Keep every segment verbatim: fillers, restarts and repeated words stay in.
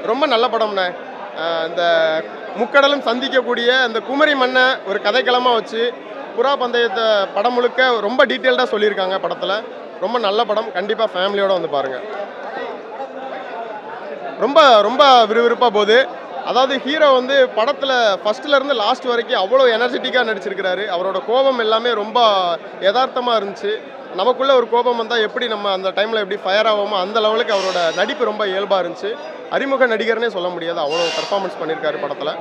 ரொம்ப நல்ல படம்ண்ணே. இந்த முக்கடலும் சந்திக்கக்கூடிய அந்த குமரி மண்ணை ஒரு கதைக்களமாக வச்சு புறா பந்தயத்தை படம் முழுக்க ரொம்ப டீட்டெயில்டாக சொல்லியிருக்காங்க படத்தில். ரொம்ப நல்ல படம், கண்டிப்பாக ஃபேமிலியோடு வந்து பாருங்கள். ரொம்ப ரொம்ப விறுவிறுப்பாக போகுது. அதாவது ஹீரோ வந்து படத்தில் ஃபஸ்ட்லேருந்து லாஸ்ட் வரைக்கும் அவ்வளோ எனர்ஜெட்டிக்காக நடிச்சிருக்கிறாரு. அவரோட கோபம் எல்லாமே ரொம்ப யதார்த்தமாக இருந்துச்சு. நமக்குள்ளே ஒரு கோபம் வந்தால் எப்படி நம்ம அந்த டைமில் எப்படி ஃபயர் ஆகாமோ அந்த லெவலுக்கு அவரோட நடிப்பு ரொம்ப இயல்பாக இருந்துச்சு. அறிமுக நடிகர்னே சொல்ல முடியாது, அவ்வளோ பர்ஃபார்மன்ஸ் பண்ணியிருக்காரு படத்தில்.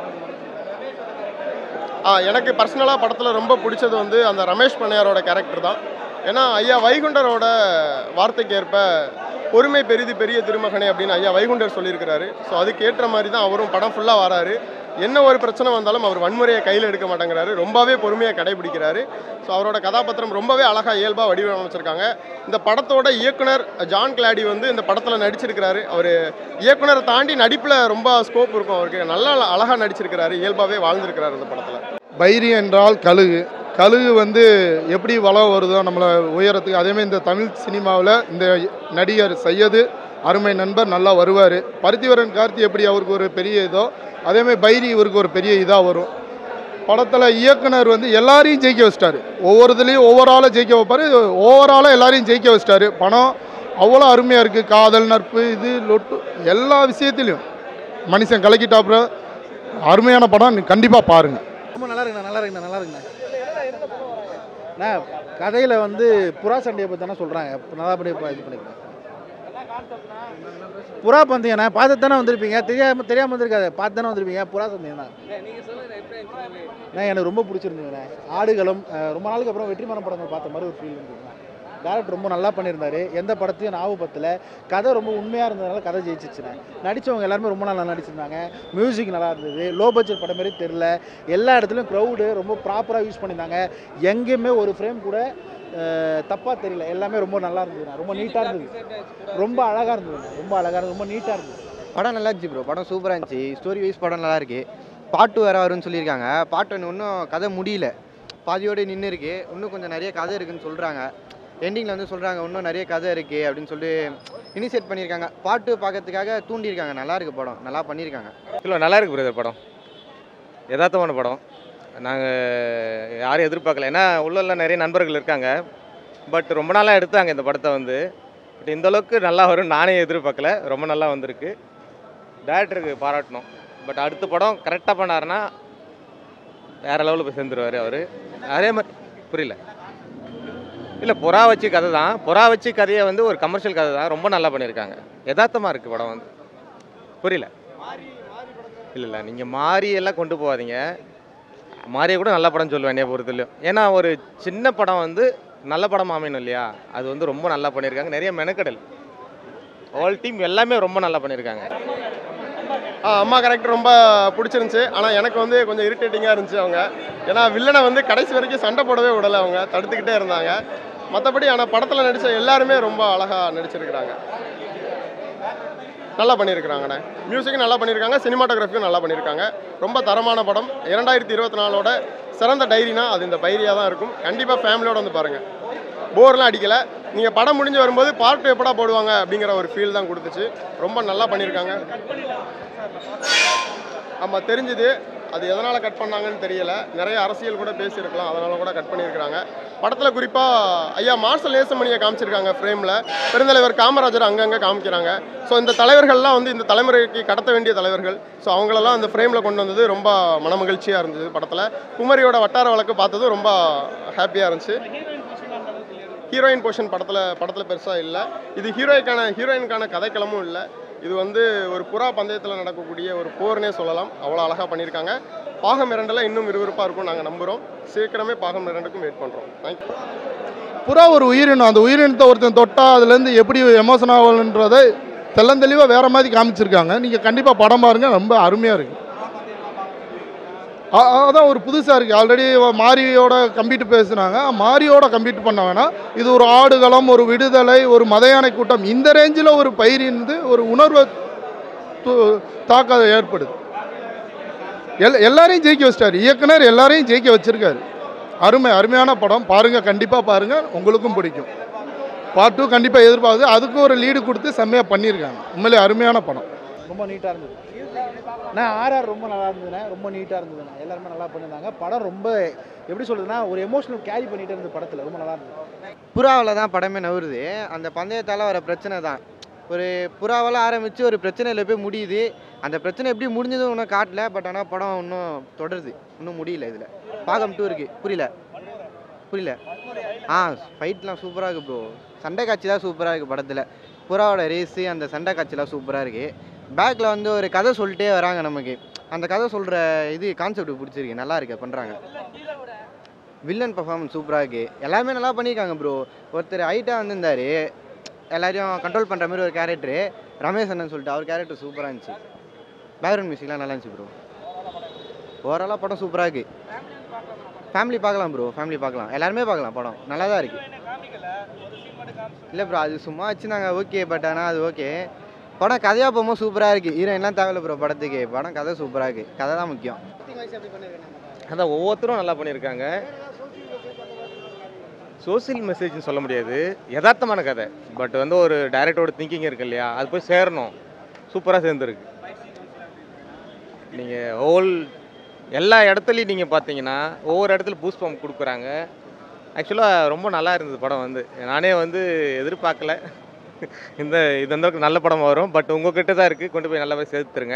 ஆ எனக்கு பர்சனலாக படத்தில் ரொம்ப பிடிச்சது வந்து அந்த ரமேஷ் பண்ணையாரோட கேரக்டர் தான். ஏன்னா ஐயா வைகுண்டரோட வார்த்தைக்கு ஏற்ப பொறுமை பெரிது பெரிய திருமகனே அப்படின்னு ஐயா வைகுண்டர் சொல்லியிருக்கிறாரு. ஸோ அதுக்கு ஏற்ற மாதிரி தான் அவரும் படம் ஃபுல்லாக வராரு. என்ன ஒரு பிரச்சனை வந்தாலும் அவர் வன்முறையை கையில் எடுக்க மாட்டேங்கிறாரு, ரொம்பவே பொறுமையாக கடைபிடிக்கிறாரு. ஸோ அவரோட கதாபாத்திரம் ரொம்பவே அழகாக இயல்பாக வடிவமைச்சிருக்காங்க. இந்த படத்தோட இயக்குனர் ஜான் கிளாடி வந்து இந்த படத்தில் நடிச்சிருக்கிறாரு. அவர் இயக்குனரை தாண்டி நடிப்பில் ரொம்ப ஸ்கோப் இருக்கும் அவருக்கு. நல்லா அழகாக நடிச்சிருக்கிறாரு, இயல்பாகவே வாழ்ந்திருக்கிறார் இந்த படத்தில். பைரி என்றால் கழுகு. கழுகு வந்து எப்படி வளம் வருதோ நம்மளை உயரத்துக்கு, அதேமாதிரி இந்த தமிழ் சினிமாவில் இந்த நடிகர் சையது அருமை நண்பர் நல்லா வருவார். பருத்திவரன் கார்த்தி எப்படி அவருக்கு ஒரு பெரிய இதோ, அதேமாதிரி பைரி இவருக்கு ஒரு பெரிய இதாக வரும். படத்தில் இயக்குனர் வந்து எல்லாரையும் ஜெயிக்க வச்சிட்டாரு. ஒவ்வொரு இதுலேயும் ஒவ்வொரு ஆளை ஜெயிக்க வைப்பார், ஓவராலாக எல்லாரையும் ஜெயிக்க வச்சிட்டாரு. படம் அவ்வளோ அருமையாக இருக்குது. காதல், நட்பு, இது லொட்டு எல்லா விஷயத்துலையும் மனுஷன் கலக்கிட்டாப்புற அருமையான படம், கண்டிப்பாக பாருங்கள். ரொம்ப நல்லா இருக்குண்ணா, நல்லா இருக்குண்ணா, நல்லா இருக்குண்ணா. அண்ணா கதையில் வந்து புறா சண்டையை பற்றி தானே சொல்கிறாங்க, நல்லா பண்ணி இது பண்ணிக்கிறேன். புறா பந்தயம்ண்ணா பார்த்து தானே வந்திருப்பீங்க, தெரியாமல் தெரியாமல் வந்திருக்காது, பார்த்து தானே வந்திருப்பீங்க. புறா சந்தயம் தான் அண்ணா எனக்கு ரொம்ப பிடிச்சிருந்துங்கண்ணே. ஆடுகளும் ரொம்ப நாளுக்கு அப்புறம் வெற்றிமாறன் படங்கள் பார்த்த மாதிரி ஒரு ஃபீல் இருந்துச்சுண்ணா. டேரக்டர் ரொம்ப நல்லா பண்ணியிருந்தாரு. எந்த படத்தையும் ஞாபகத்தில் கதை ரொம்ப உண்மையாக இருந்ததுனால கதை ஜெயிச்சிச்சுண்ணே. நடித்தவங்க எல்லாருமே ரொம்ப நல்லா நடிச்சிருந்தாங்க. மியூசிக் நல்லா இருந்தது. லோ பட்ஜெட் படம் மாதிரி தெரில. எல்லா இடத்துலையும் க்ரௌடு ரொம்ப ப்ராப்பராக யூஸ் பண்ணியிருந்தாங்க. எங்கேயுமே ஒரு ஃப்ரேம் கூட தப்பாக தெரியல. எல்லாமே ரொம்ப நல்லா இருந்ததுண்ணா, ரொம்ப நீட்டாக இருந்தது, ரொம்ப அழகாக இருந்ததுண்ணா, ரொம்ப அழகாக இருந்தது, ரொம்ப நீட்டாக இருந்தது. படம் நல்லா இருந்துச்சு ப்ரோ, படம் சூப்பராக இருந்துச்சு. ஸ்டோரி வைஸ் படம் நல்லா இருக்குது. பாட்டு வேறு வரும்னு சொல்லியிருக்காங்க. பாட்டு ஒன்று இன்னும் கதை முடியல, பாதியோடு நின்று இருக்குது. இன்னும் கொஞ்சம் நிறைய கதை இருக்குதுன்னு சொல்கிறாங்க. எண்டிங்கில் வந்து சொல்கிறாங்க இன்னும் நிறைய கதை இருக்குது அப்படின்னு சொல்லி இனிஷியேட் பண்ணியிருக்காங்க. பாட்டு பார்க்கறதுக்காக தூண்டியிருக்காங்க. நல்லா இருக்குது படம், நல்லா பண்ணியிருக்காங்க. இல்லை நல்லா இருக்குது பிரதர் படம், யதார்த்தமான படம். நாங்கள் யாரும் எதிர்பார்க்கல, ஏன்னா உள்ள நிறைய நண்பர்கள் இருக்காங்க. பட் ரொம்ப நாளாக எடுத்தாங்க இந்த படத்தை வந்து. பட் இந்தளவுக்கு நல்லா வரும் நானே எதிர்பார்க்கல. ரொம்ப நல்லா வந்திருக்கு. டேரக்டருக்கு பாராட்டணும். பட் அடுத்த படம் கரெக்டாக பண்ணாருன்னா வேறு லெவலில் போய் சேர்ந்துருவார் அவர். அதே மாதிரி புரியல இல்லை, புறா வச்சு கதை தான். புறா வச்சு கதையை வந்து ஒரு கமர்ஷியல் கதை தான். ரொம்ப நல்லா பண்ணியிருக்காங்க. யதார்த்தமாக இருக்குது படம் வந்து. புரியல இல்லை இல்லை நீங்கள் மாறி எல்லாம் கொண்டு போகாதீங்க. மாறியை கூட நல்ல படம் சொல்லுவேன் என்னைய பொறுத்தலையும். ஏன்னா ஒரு சின்ன படம் வந்து நல்ல படம் அமையணும் இல்லையா, அது வந்து ரொம்ப நல்லா பண்ணியிருக்காங்க. நிறைய மெனக்கடல், ஆல் டீம் எல்லாமே ரொம்ப நல்லா பண்ணியிருக்காங்க. அம்மா கேரக்டர் ரொம்ப பிடிச்சிருந்துச்சி. ஆனால் எனக்கு வந்து கொஞ்சம் இரிட்டேட்டிங்காக இருந்துச்சு அவங்க. ஏன்னா வில்லனை வந்து கடைசி வரைக்கும் சண்டை போடவே விடலை, அவங்க தடுத்துக்கிட்டே இருந்தாங்க. மற்றபடி ஆனால் படத்தில் நடித்த எல்லாருமே ரொம்ப அழகாக நடிச்சிருக்கிறாங்க, நல்லா பண்ணியிருக்கிறாங்கண்ணே. மியூசிக்கும் நல்லா பண்ணியிருக்காங்க, சினிமாட்டோகிராஃபியும் நல்லா பண்ணியிருக்காங்க. ரொம்ப தரமான படம். இரண்டாயிரத்தி இருபத்தி நாலோட சிறந்த டைரினா அது இந்த பைரியாக தான் இருக்கும். கண்டிப்பாக ஃபேமிலியோடு வந்து பாருங்கள், போர்லாம் அடிக்கலை. நீங்கள் படம் முடிஞ்சு வரும்போது பார்ட் எப்படா போடுவாங்க அப்படிங்கிற ஒரு ஃபீல் தான் கொடுத்துச்சு. ரொம்ப நல்லா பண்ணியிருக்காங்க. ஆமாம் தெரிஞ்சுது, அது எதனால் கட் பண்ணாங்கன்னு தெரியலை. நிறைய அரசியல் கூட பேசியிருக்கலாம், அதனால கூட கட் பண்ணியிருக்கிறாங்க. படத்தில் குறிப்பாக ஐயா மார்ஷல் நேசமணியை காமிச்சிருக்காங்க ஃப்ரேமில். பெருந்தலைவர் காமராஜர் அங்கங்கே காமிக்கிறாங்க. ஸோ இந்த தலைவர்கள்லாம் வந்து இந்த தலைமுறைக்கு கடத்த வேண்டிய தலைவர்கள். ஸோ அவங்களெல்லாம் அந்த ஃப்ரேமில் கொண்டு வந்தது ரொம்ப மனமகிழ்ச்சியாக இருந்தது. படத்தில் குமரியோட வட்டார வழக்கு பார்த்தது ரொம்ப ஹாப்பியாக இருந்துச்சு. ஹீரோயின் போர்ஷன் படத்தில் படத்தில் பெருசாக இல்லை. இது ஹீரோய்க்கான ஹீரோயினுக்கான கதைக்களமும் இல்லை. இது வந்து ஒரு புறா பந்தயத்தில் நடக்கக்கூடிய ஒரு போர்னே சொல்லலாம். அவ்வளோ அழகாக பண்ணியிருக்காங்க. பாகம் இரண்டில் இன்னும் விறுவிறுப்பாக இருக்கும் நாங்கள் நம்புகிறோம். சீக்கிரமே பாகம் இரண்டுக்கும் வெயிட் பண்ணுறோம். தேங்க்யூ. புறா ஒரு உயிரினம். அந்த உயிரினத்தை ஒருத்தன் தொட்டால் அதுலேருந்து எப்படி எமோஷன் ஆகணுன்றதை தெள்ளந்தெளிவாக வேறு மாதிரி காமிச்சிருக்காங்க. நீங்கள் கண்டிப்பாக படம் பாருங்கள், ரொம்ப அருமையாக இருக்குது. அதான் ஒரு புதுசாக இருக்குது. ஆல்ரெடி மாரியோட கம்பீட் பேசுனாங்க, மாரியோட கம்பீட் பண்ண வேணாம். இது ஒரு ஆடுகளம், ஒரு விடுதலை, ஒரு மதையானை கூட்டம், இந்த ரேஞ்சில் ஒரு பயிரிந்து ஒரு உணர்வை தாக்க ஏற்படுது. எல் எல்லாரையும் ஜெயிக்க வச்சிட்டாரு இயக்குனர், எல்லாரையும் ஜெயிக்க வச்சிருக்காரு. அருமை அருமையான படம், பாருங்கள், கண்டிப்பாக பாருங்கள், உங்களுக்கும் பிடிக்கும். பார்ட் டூ கண்டிப்பாக எதிர்பார்க்குது. அதுக்கு ஒரு லீடு கொடுத்து செம்மையாக பண்ணியிருக்காங்க. உண்மையிலே அருமையான படம். ரொம்ப நீட்டாக இருந்தது. நான் ஆர்ஆர் ரொம்ப நல்லா இருந்ததுண்ணே, ரொம்ப நீட்டாக இருந்ததுண்ணே, எல்லாருமே நல்லா பண்ணியிருந்தாங்க. படம் ரொம்ப எப்படி சொல்றதுன்னா ஒரு எமோஷனல் கேரி பண்ணிட்டு இருந்த படத்தில் ரொம்ப நல்லா இருந்தது. புறாவில் தான் படமே நவுறுது. அந்த பந்தயத்தால் வர பிரச்சனை தான். ஒரு புறாவால் ஆரம்பித்து ஒரு பிரச்சனையில் போய் முடியுது. அந்த பிரச்சனை எப்படி முடிஞ்சதும் இன்னும் காட்டல. பட் ஆனால் படம் இன்னும் தொடருது, இன்னும் முடியல. இதில் பாகம் டூ இருக்குது. புரியல புரியல ஆ ஃபைட்லாம் சூப்பராக இருக்குது ப்ரோ. சண்டை காட்சி தான் சூப்பராக இருக்குது படத்தில். புறாவோட ரேஸு அந்த சண்டை காட்சிலாம் சூப்பராக இருக்குது. பேக்கில் வந்து ஒரு கதை சொல்லிட்டே வராங்க நமக்கு. அந்த கதை சொல்கிற இது கான்செப்ட் பிடிச்சிருக்கு, நல்லா இருக்கு பண்ணுறாங்க. வில்லன் பர்ஃபார்மன்ஸ் சூப்பராக இருக்குது. எல்லாமே நல்லா பண்ணியிருக்காங்க ப்ரோ. ஒருத்தர் ஹைட்டாக வந்திருந்தார், எல்லாரையும் கண்ட்ரோல் பண்ணுற மாதிரி ஒரு கேரக்டரு ரமேஷ் அண்ணன் சொல்லிட்டு அவர் கேரக்டர் சூப்பராக இருந்துச்சு. பேக்ரவுண்ட் மியூசிக்லாம் நல்லா இருந்துச்சு ப்ரோ. ஓவராலாக படம் சூப்பராக இருக்குது. ஃபேமிலி பார்க்கலாம் ப்ரோ, ஃபேமிலி பார்க்கலாம், எல்லாருமே பார்க்கலாம். படம் நல்லா தான் இருக்குது. இல்லை ப்ரோ, அது சும்மா வச்சுருந்தாங்க ஓகே. பட் ஆனால் அது ஓகே. படம் கதையாக போகும்போது சூப்பராக இருக்குது. ஹீரோயின்லாம் தேவையில்ல ப்ரோ படத்துக்கு. படம் கதை சூப்பராக இருக்குது. கதை தான் முக்கியம். அதான் ஒவ்வொருத்தரும் நல்லா பண்ணியிருக்காங்க. சோசியல் மெசேஜ்னு சொல்ல முடியாது, யதார்த்தமான கதை. பட் வந்து ஒரு டைரக்டரோட திங்கிங் இருக்கு இல்லையா, அது போய் சேரணும். சூப்பராக சேர்ந்துருக்கு. நீங்கள் ஹோல் எல்லா இடத்துலையும் நீங்கள் பார்த்தீங்கன்னா ஒவ்வொரு இடத்துல பூஸ்ட் பம்ப் கொடுக்குறாங்க. ஆக்சுவலாக ரொம்ப நல்லா இருந்தது படம். வந்து நானே வந்து எதிர்பார்க்கல இந்த இது அந்த நல்ல படம் வரும். பட் உங்ககிட்ட தான் இருக்குது, கொண்டு போய் நல்லா போய் சேர்த்துருங்க.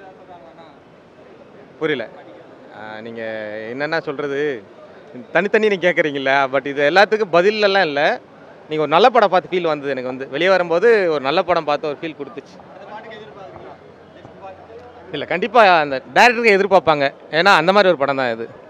புரியல நீங்கள் என்னென்ன சொல்கிறது, தனித்தனி நீங்கள் கேட்குறீங்களா? பட் இது எல்லாத்துக்கும் பதிலெல்லாம் இல்லை. நீங்கள் ஒரு நல்ல படம் பார்த்து ஃபீல் வந்தது எனக்கு. வந்து வெளியே வரும்போது ஒரு நல்ல படம் பார்த்து ஒரு ஃபீல் கொடுத்துச்சு. இல்லை கண்டிப்பாக அந்த டேரக்டருக்கு எதிர்பார்ப்பாங்க, ஏன்னா அந்த மாதிரி ஒரு படம் தான் இது.